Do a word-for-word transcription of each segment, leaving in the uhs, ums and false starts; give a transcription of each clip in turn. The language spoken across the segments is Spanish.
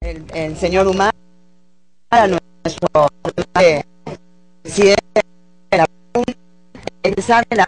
el, el señor Humala, nuestro presidente de la expresar la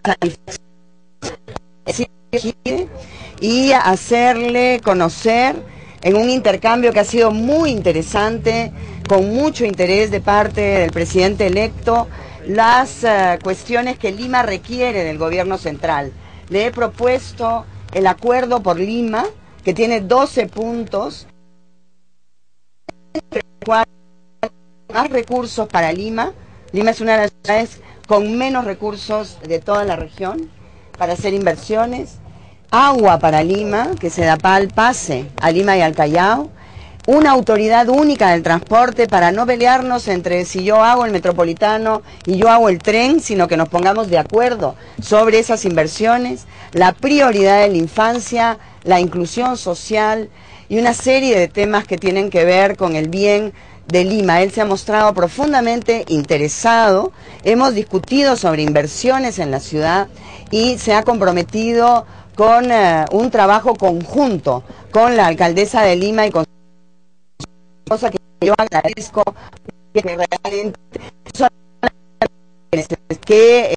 satisfacción y hacerle conocer en un intercambio que ha sido muy interesante, con mucho interés de parte del presidente electo, las uh, cuestiones que Lima requiere del gobierno central. Le he propuesto el acuerdo por Lima, que tiene doce puntos, entre los cuales más recursos para Lima. Lima es una de las ciudades con menos recursos de toda la región para hacer inversiones. Agua para Lima, que Sedapal pase a Lima y al Callao. Una autoridad única del transporte para no pelearnos entre si yo hago el metropolitano y yo hago el tren, sino que nos pongamos de acuerdo sobre esas inversiones. La prioridad de la infancia, la inclusión social y una serie de temas que tienen que ver con el bien de Lima. Él se ha mostrado profundamente interesado, hemos discutido sobre inversiones en la ciudad y se ha comprometido con uh, un trabajo conjunto con la alcaldesa de Lima y con cosa que yo agradezco, que realmente son que,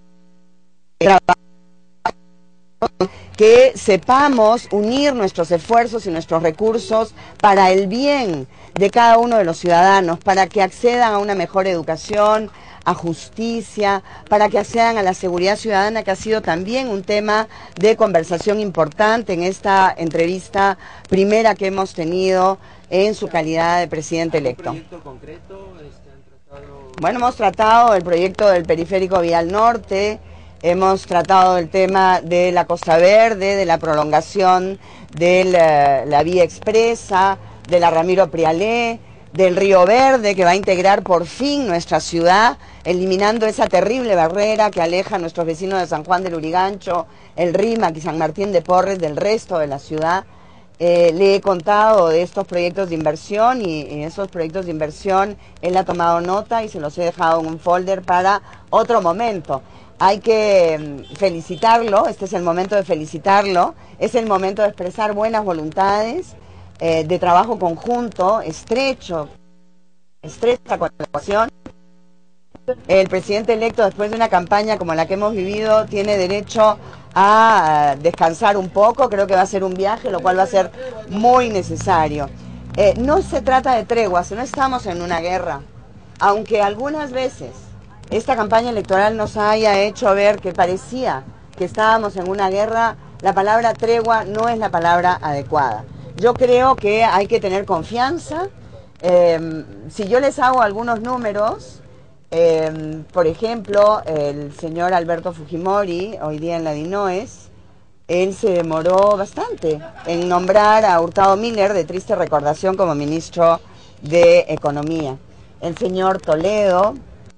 que sepamos unir nuestros esfuerzos y nuestros recursos para el bien de cada uno de los ciudadanos, para que accedan a una mejor educación, a justicia, para que accedan a la seguridad ciudadana, que ha sido también un tema de conversación importante en esta entrevista primera que hemos tenido en su calidad de presidente electo. ¿Proyecto concreto? Este, han tratado... Bueno, hemos tratado el proyecto del periférico Vial Norte, hemos tratado el tema de la Costa Verde, de la prolongación de la, la vía expresa, de la Ramiro Prialé, del Río Verde, que va a integrar por fin nuestra ciudad, eliminando esa terrible barrera que aleja a nuestros vecinos de San Juan del Urigancho, el Rímac y San Martín de Porres del resto de la ciudad. Eh, le he contado de estos proyectos de inversión y en esos proyectos de inversión él ha tomado nota y se los he dejado en un folder para otro momento. Hay que felicitarlo, este es el momento de felicitarlo, es el momento de expresar buenas voluntades, eh, de trabajo conjunto, estrecho, estrecha colaboración. El presidente electo, después de una campaña como la que hemos vivido, tiene derecho a descansar un poco. Creo que va a ser un viaje, lo cual va a ser muy necesario. Eh, no se trata de treguas, no estamos en una guerra, aunque algunas veces esta campaña electoral nos haya hecho ver que parecía que estábamos en una guerra. La palabra tregua no es la palabra adecuada. Yo creo que hay que tener confianza. Eh, si yo les hago algunos números, eh, por ejemplo, el señor Alberto Fujimori, hoy día en la DINOES, él se demoró bastante en nombrar a Hurtado Miller, de triste recordación, como ministro de Economía. El señor Toledo,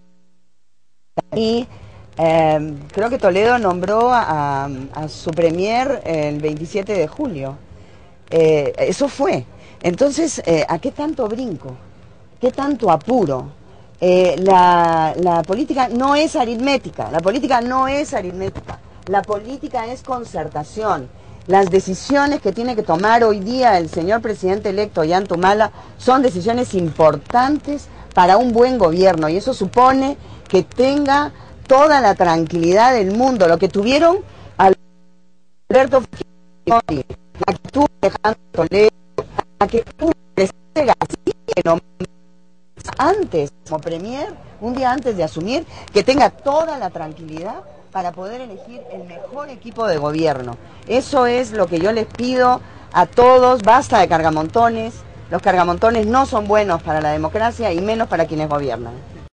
y eh, creo que Toledo nombró a, a su premier el veintisiete de julio. Eh, eso fue. Entonces, eh, ¿a qué tanto brinco? ¿Qué tanto apuro? Eh, la, la política no es aritmética, la política no es aritmética, la política es concertación. Las decisiones que tiene que tomar hoy día el señor presidente electo Ollanta Humala son decisiones importantes para un buen gobierno, y eso supone que tenga toda la tranquilidad del mundo, lo que tuvieron Alberto Fujimori, la que tuvo Alejandro Toledo, la que tuvo García antes como premier, un día antes de asumir, que tenga toda la tranquilidad para poder elegir el mejor equipo de gobierno. Eso es lo que yo les pido a todos. Basta de cargamontones. Los cargamontones no son buenos para la democracia y menos para quienes gobiernan.